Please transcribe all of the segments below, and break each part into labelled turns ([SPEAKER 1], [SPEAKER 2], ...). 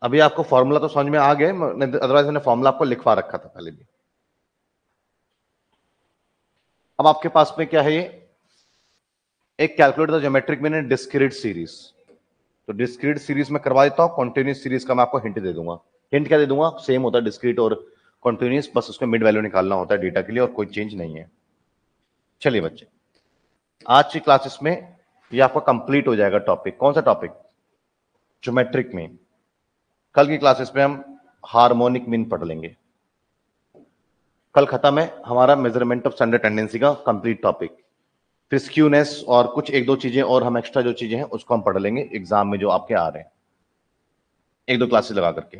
[SPEAKER 1] अभी आपको फॉर्मूला तो समझ में आ गया, अदरवाइज मैंने फॉर्मूला आपको लिखवा रखा था पहले भी। अब आपके पास में क्या है, ये एक calculate the geometric mean in discrete series. तो डिस्क्रीट सीरीज में करवा देता हूं, कॉन्टिन्यूस सीरीज का मैं आपको हिंट दे दूंगा। हिंट क्या दे दूंगा, सेम होता है डिस्क्रीट और कॉन्टिन्यूस, बस उसमें मिड वैल्यू निकालना होता है डेटा के लिए और कोई चेंज नहीं है। चलिए बच्चे, आज की क्लासेस में ये आपका कंप्लीट हो जाएगा टॉपिक। कौन सा टॉपिक? Geometric mean. कल की क्लासेस में हम हार्मोनिक मीन पढ़ लेंगे। कल खत्म है हमारा मेजरमेंट ऑफ स्टैंडर्ड टेंडेंसी का कंप्लीट टॉपिक। फिर स्क्यूनेस और कुछ एक दो चीजें और हम एक्स्ट्रा जो चीजें हैं उसको हम पढ़ लेंगे एग्जाम में जो आपके आ रहे हैं, एक दो क्लासेस लगा करके।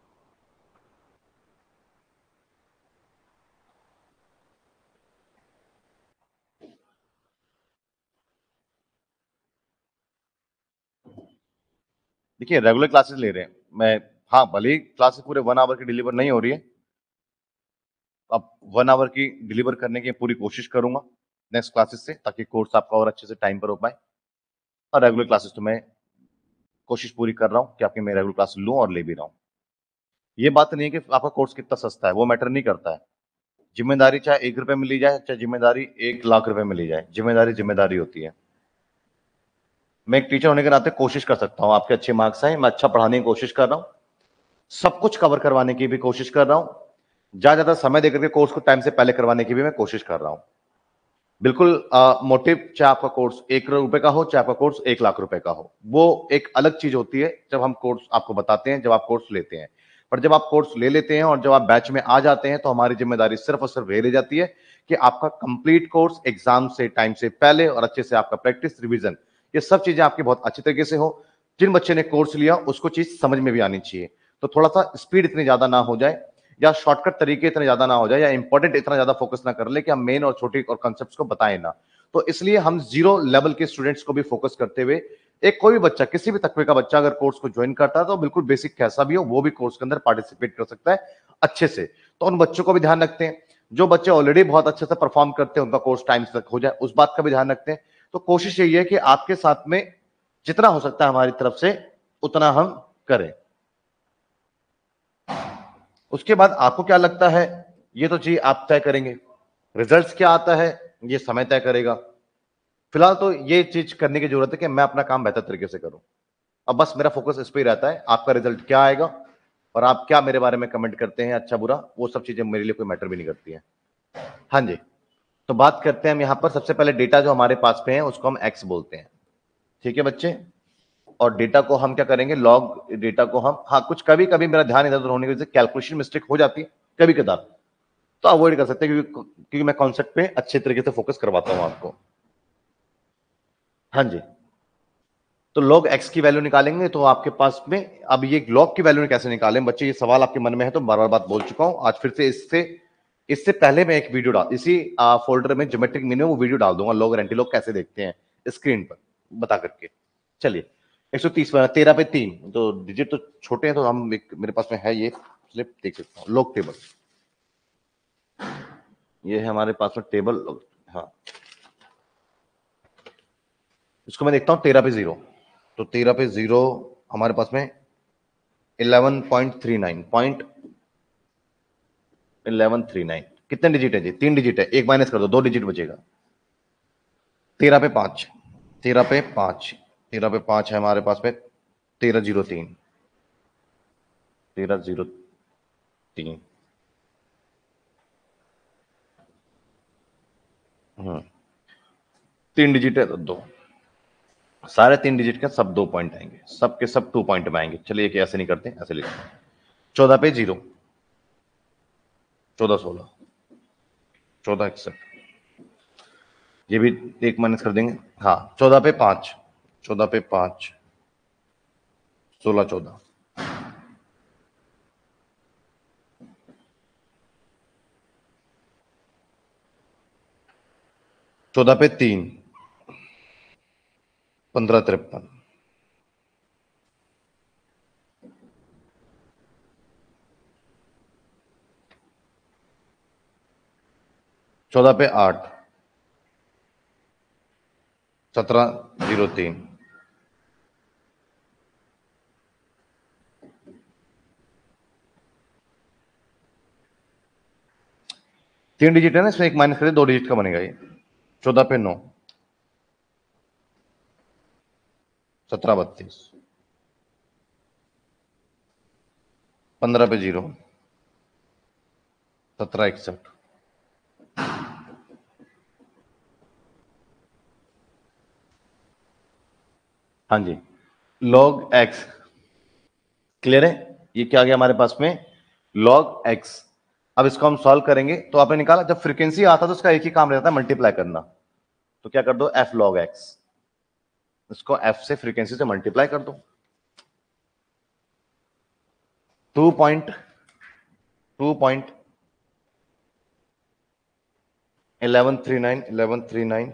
[SPEAKER 1] देखिए रेगुलर क्लासेस ले रहे हैं मैं, हाँ भले ही क्लासेस पूरे 1 आवर की डिलीवर नहीं हो रही है, अब 1 आवर की डिलीवर करने की पूरी कोशिश करूंगा नेक्स्ट क्लासेस से, ताकि कोर्स आपका और अच्छे से टाइम पर हो पाए। और रेगुलर क्लासेस तो मैं कोशिश पूरी कर रहा हूं कि आपकी मैं रेगुलर क्लास लूं और ले भी रहा हूं। ये बात नहीं है कि आपका कोर्स कितना सस्ता है, वो मैटर नहीं करता है। जिम्मेदारी चाहे 1 रुपए में ली जाए, चाहे जिम्मेदारी 1 लाख रुपए में ली जाए, जिम्मेदारी जिम्मेदारी होती है। मैं एक टीचर होने के नाते कोशिश कर सकता हूं आपके अच्छे मार्क्स आए, मैं अच्छा पढ़ाने की कोशिश कर रहा हूं, सब कुछ कवर करवाने की भी कोशिश कर रहा हूं, ज्यादा ज्यादा समय देकर के कोर्स को टाइम से पहले करवाने की भी मैं कोशिश कर रहा हूं। बिल्कुल मोटिव, चाहे आपका कोर्स 1 करोड़ रुपए का हो, चाहे आपका कोर्स 1 लाख रुपए का हो, वो एक अलग चीज होती है जब हम कोर्स आपको बताते हैं, जब आप कोर्स लेते हैं। पर जब आप कोर्स ले लेते हैं और जब आप बैच में आ जाते हैं, तो हमारी जिम्मेदारी सिर्फ और सिर्फ ये रह जाती है कि आपका कंप्लीट कोर्स एग्जाम से टाइम से पहले और अच्छे से आपका प्रैक्टिस रिवीजन, ये सब चीजें आपकी बहुत अच्छी तरीके से हो। जिन बच्चे ने कोर्स लिया उसको चीज समझ में भी आनी चाहिए, तो थोड़ा सा स्पीड इतनी ज्यादा ना हो जाए, या शॉर्टकट तरीके इतने ज्यादा ना हो जाए, या इंपॉर्टेंट इतना ज्यादा फोकस ना कर ले कि हम मेन और छोटी और कॉन्सेप्ट्स को बताएं ना। तो इसलिए हम जीरो लेवल के स्टूडेंट्स को भी फोकस करते हुए, एक कोई भी बच्चा, किसी भी तकवे का बच्चा अगर कोर्स को ज्वाइन करता है तो बिल्कुल बेसिक कैसा भी हो वो भी कोर्स के अंदर पार्टिसिपेट कर सकता है अच्छे से। तो उन बच्चों को भी ध्यान रखते हैं, जो बच्चे ऑलरेडी बहुत अच्छे से परफॉर्म करते हैं उनका कोर्स टाइम तक हो जाए, उस बात का भी ध्यान रखते हैं। तो कोशिश यही है कि आपके साथ में जितना हो सकता है हमारी तरफ से उतना हम करें। उसके बाद आपको क्या लगता है, ये तो चीज आप तय करेंगे, रिजल्ट्स क्या आता है ये समय तय करेगा। फिलहाल तो ये चीज करने की जरूरत है कि मैं अपना काम बेहतर तरीके से करूं। अब बस मेरा फोकस इस पे ही रहता है, आपका रिजल्ट क्या आएगा और आप क्या मेरे बारे में कमेंट करते हैं अच्छा बुरा, वो सब चीजें मेरे लिए कोई मैटर भी नहीं करती है। हाँ जी, तो बात करते हैं हम यहां पर सबसे पहले डेटा जो हमारे पास पे है उसको हम एक्स बोलते हैं, ठीक है बच्चे। और डेटा को हम क्या करेंगे, लॉग डेटा को हम, हाँ कुछ कभी कभी मेरा ध्यान इधर उधर होने की वजह से कैलकुलेशन मिस्टेक हो जाती है कभी कदार, तो अवॉइड कर सकते हैं क्योंकि मैं कॉन्सेप्ट पे अच्छे तरीके से फोकस करवाता हूं आपको। हाँ जी, तो log x की वैल्यू निकालेंगे तो आपके पास में, अब ये log की वैल्यू कैसे निकालें बच्चे, ये सवाल आपके मन में है तो बार बार बात बोल चुका हूं, आज फिर से इससे इससे पहले मैं एक वीडियो डाल, इसी फोल्डर में ज्योमेट्रिक मीन में वो वीडियो डाल दूंगा, log और एंटी log कैसे देखते हैं स्क्रीन पर बता करके। चलिए 130 13 पे 3, तो डिजिट तो छोटे हैं तो हम मेरे पास में है ये स्लिप, देख सकता हूँ log टेबल, ये है हमारे पास में टेबल। हाँ, इसको मैं देखता हूँ 13 पे 0, तो 13 पे 0 हमारे पास में 11.39 कितने डिजिट है जी, 3 डिजिट है, एक माइनस कर दो 2 डिजिट बचेगा। 13 पे 5, 13 पे 5, 13 पे 5 है हमारे पास में 1303, 1303। हम्म, 3 डिजिट है तो दो, सारे 3 डिजिट के सब 2 पॉइंट आएंगे, सब के सब 2 पॉइंट में आएंगे। चलिए कि ऐसे नहीं करते, ऐसे लिखते हैं 14 पे 0, 14 16, 14 61, ये भी एक माइनस कर देंगे। हाँ 14 पे 5, 14 पे 5, 16 14, 14 पे 3, 15 53, 14 पे 8, 17 03, 3 डिजिट है ना, इसमें एक माइनस करें 2 डिजिट का बनेगा ये। 14 पे 9, 17 32, 15 पे 0, 17 61। हाँ जी, log x क्लियर है। ये क्या आ गया हमारे पास में, log x। अब इसको हम सॉल्व करेंगे तो आपने निकाला, जब फ्रीक्वेंसी आता तो उसका एक ही काम रहता है, मल्टीप्लाई करना। तो क्या कर दो, f log x, इसको f से फ्रीक्वेंसी से मल्टीप्लाई कर दो। 2.1139 1139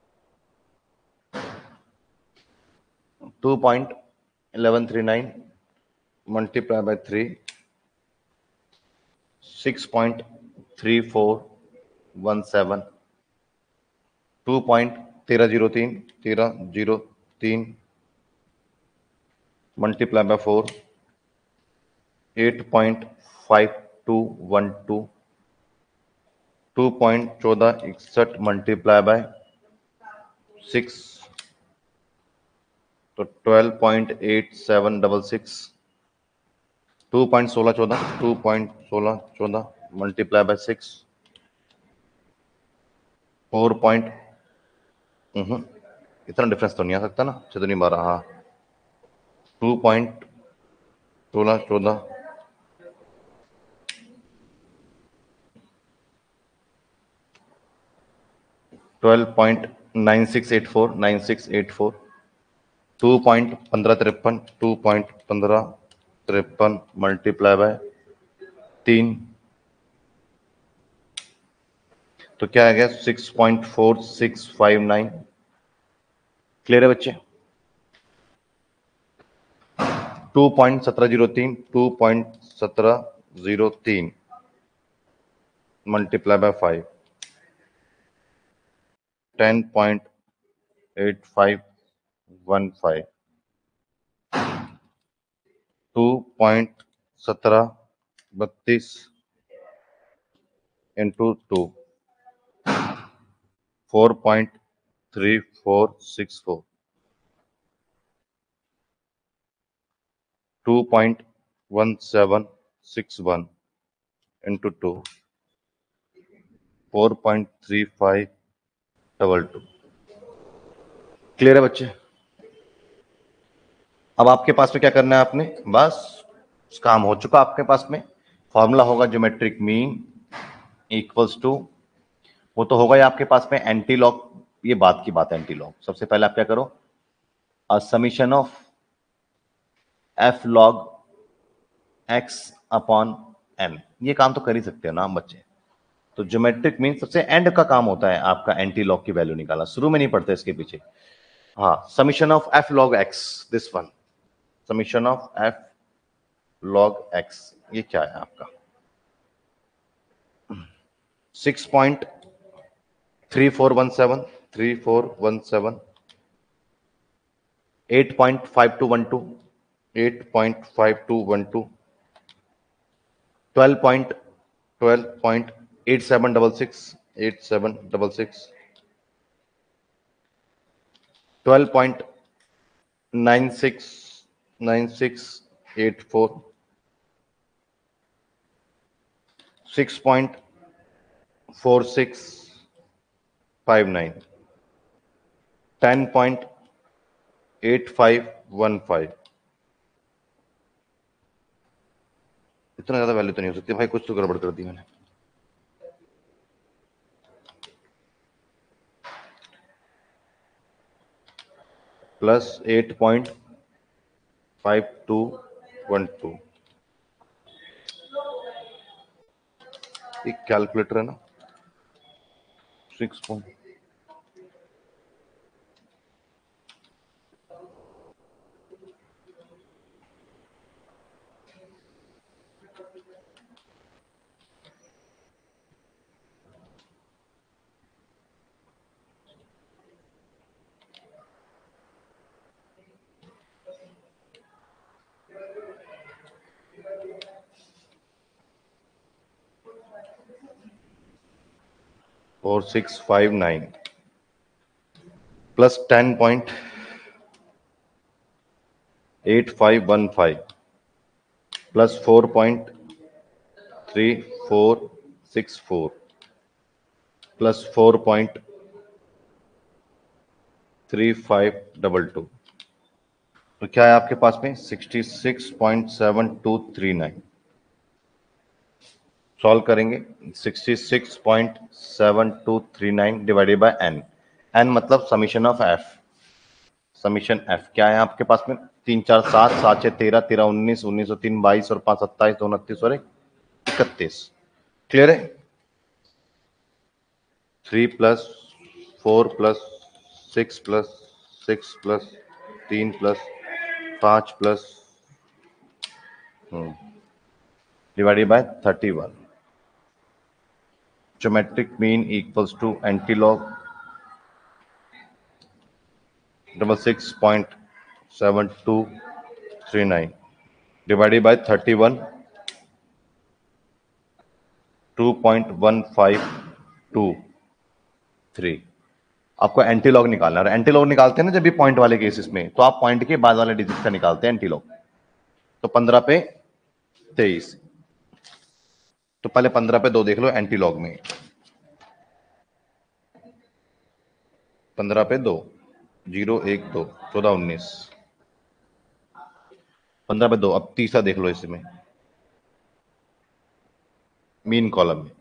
[SPEAKER 1] 2.1139 multiply by 3, 6.3417, 2.1303 multiply by 4, 8.5212, 2.1461 multiply by 6, तो 12.8766, 2.1614 multiply by 6, 4 पॉइंट, इतना डिफरेंस तो नहीं आ सकता ना, 6 12, हाँ 2.1614, 12.9684 9684, 2.1553 2.1553 मल्टीप्लाई बाय 3, तो क्या आ गया 6.4659। क्लियर है बच्चे। 2.1703 2.1703 multiply by 5, 10.8515, 2.1732 into 2, 4.3464, 2.1761 into 2, 4.3522। Clear है बच्चे। अब आपके पास में क्या करना है, आपने बस काम हो चुका आपके पास में। फॉर्मूला होगा ज्योमेट्रिक मीन इक्वल्स टू, वो तो होगा ही आपके पास में, एंटी लॉग। ये बात की बात है, एंटी लॉग। सबसे पहले आप क्या करो, summation of F log X upon M. ये काम तो कर ही सकते हो ना हम बच्चे। तो ज्योमेट्रिक मीन सबसे एंड का काम होता है आपका एंटी लॉग की वैल्यू निकालना, शुरू में नहीं पड़ता इसके पीछे। हाँ, summation of F log X, this one, summation of F log X, ये क्या है आपका 6.3417 3417, 8.5212 8.5212, 12.8766 8766, 12.969684, 6.4659, 10.8515। इतना ज्यादा वैल्यू तो नहीं हो सकती भाई, कुछ तो गड़बड़ कर दी मैंने। प्लस 8.5212, एक कैलकुलेटर है ना, 6 पॉइंट, 4659 प्लस 10.8515 प्लस 4.3464 प्लस 4.3522, तो क्या है आपके पास में 66.7239। सॉल्व करेंगे 66.7239 डिवाइडेड बाय n। n मतलब summation of f। Summation f क्या है आपके पास में 3 4 7 7 6 13 13 19 19 और 3 22 और 5 27 2 29 और 31। क्लियर है। 3 plus 4 plus 6 plus 6 plus 3 plus 5 plus divided by 31। Geometric mean equals to antilog 66.7239 divided by 31 2.1523। आपको एंटीलॉग निकालना है। एंटीलॉग निकालते हैं ना जब भी पॉइंट वाले केसेस में, तो आप पॉइंट के बाद वाले डिजिट का निकालते हैं एंटीलॉग। तो 15 पे 23, तो पहले 15 पे 2 देख लो एंटीलॉग में। 15 पे 2 0 1 2 14 19। 15 पे 2। अब तीसरा देख लो इसमें मीन कॉलम में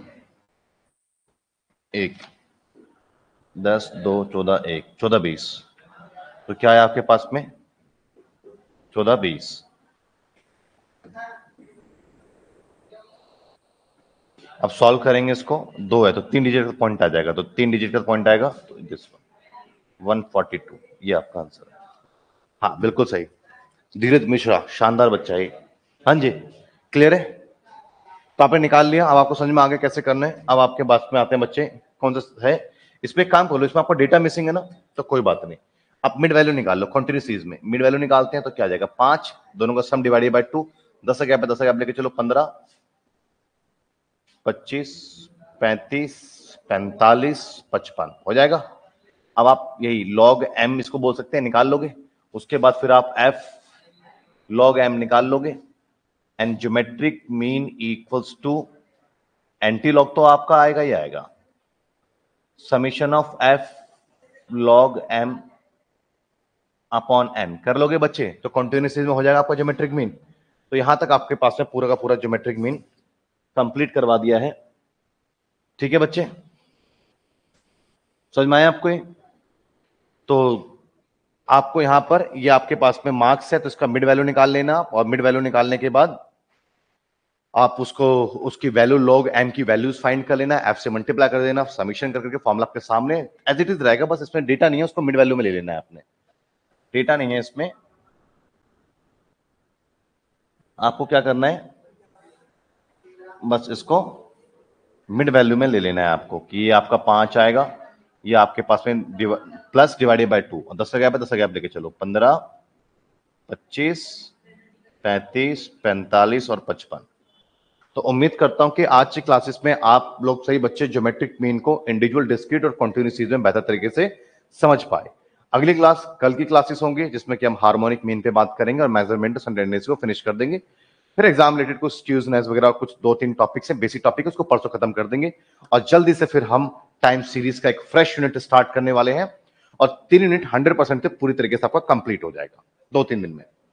[SPEAKER 1] 1 10 2 14 1 14 20। तो क्या है आपके पास में 14 20। अब सॉल्व करेंगे इसको। 2 है तो 3 डिजिट का पॉइंट आ जाएगा, तो 3 डिजिट का पॉइंट आएगा तो दिस 142। ये आपका आंसर है। हाँ बिल्कुल सही। धीरज मिश्रा शानदार बच्चा है। हाँ जी क्लियर है। तो आपने निकाल लिया। अब आपको समझ में आ गया कैसे करना है। अब आपके बात में आते हैं बच्चे कौन सा है। इसमें एक काम कर लो, इसमें आपको डेटा मिसिंग है ना, तो कोई बात नहीं। आप मिड वैल्यू निकाल लो। कॉन्टिन्यूस सीरीज में मिड वैल्यू निकालते हैं तो क्या आ जाएगा 5, दोनों का सम डिवाइडेड बाय 2। 10 का गैप है, 10 का गैप लेके चलो 15 25 35 45 55 हो जाएगा। अब आप यही log m इसको बोल सकते हैं, निकाल लोगे। उसके बाद फिर आप f log m निकाल लोगे and geometric mean equals to anti log तो आपका आएगा ही आएगा, summation of f log m upon n। कर लोगे बच्चे तो कॉन्टिन्यूस में हो जाएगा आपका ज्योमेट्रिक मीन। तो यहां तक आपके पास में पूरा का पूरा ज्योमेट्रिक मीन कंप्लीट करवा दिया है। ठीक है बच्चे, समझ में आया आपको ये? तो आपको यहां पर ये आपके पास में मार्क्स है तो इसका मिड वैल्यू निकाल लेना, और मिड वैल्यू निकालने के बाद आप उसको उसकी वैल्यू log m की वैल्यूज फाइंड कर लेना, f से मल्टीप्लाई कर देना, समीशन करके फॉर्मूला आपके सामने एज इट इज रहेगा। बस इसमें डेटा नहीं है, उसको मिड वैल्यू में ले लेना है आपने। डेटा नहीं है इसमें, आपको क्या करना है बस इसको मिड वैल्यू में ले लेना है आपको कि ये आपका 5 आएगा, ये आपके पास में प्लस डिवाइडेड बाय 2, और 10 का गैप है 10 का गैप लेके चलो 15 25 35 45 और 55। तो उम्मीद करता हूं कि आज की क्लासेस में आप लोग सही बच्चे ज्योमेट्रिक मीन को इंडिविजुअल, डिस्क्रीट और कॉन्टिन्यूस सीरीज में बेहतर तरीके से समझ पाए। अगली क्लास कल की क्लासेस होंगी जिसमें कि हम हार्मोनिक मीन पे बात करेंगे और मेजरमेंट और टेंडेंसी को फिनिश कर देंगे। फिर एग्जाम रिलेटेड कुछ ट्यूजनेस वगैरह कुछ 2-3 टॉपिक्स हैं, बेसिक टॉपिक, उसको परसों खत्म कर देंगे और जल्दी से फिर हम टाइम सीरीज का एक फ्रेश यूनिट स्टार्ट करने वाले हैं और 3 यूनिट 100% पूरी तरीके से आपका कंप्लीट हो जाएगा 2-3 दिन में।